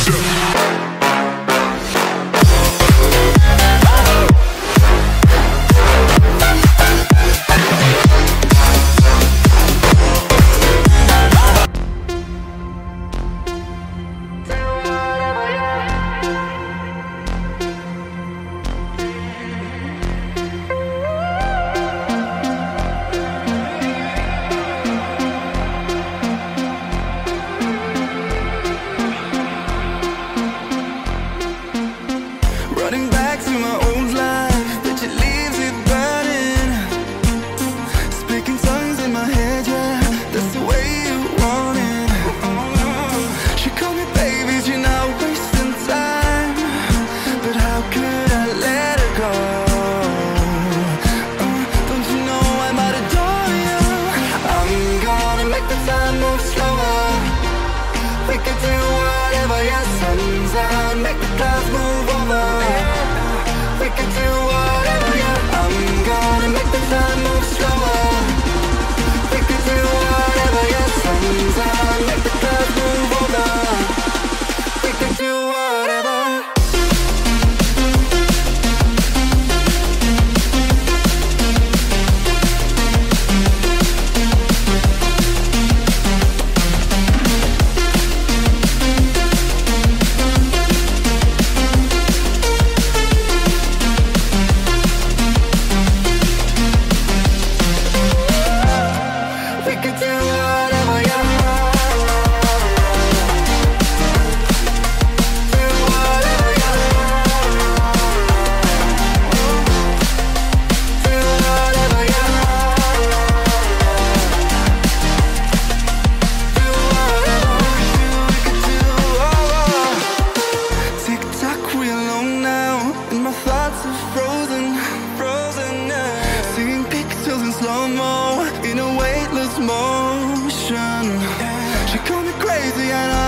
Running back to my old life, but it leaves it burning. Speaking tongues in my head, yeah, that's the way you want it. She called me baby, you're not wasting time, but how could I let her go? Don't you know I might adore you? I'm gonna make the time move slower. We could do whatever, yeah, sun's out, make the clouds move over. We can do whatever, yeah. I'm gonna make the time move slower. We can do whatever, yeah. Sun's out, make the clouds move over. We can do whatever. Motion. She called me crazy and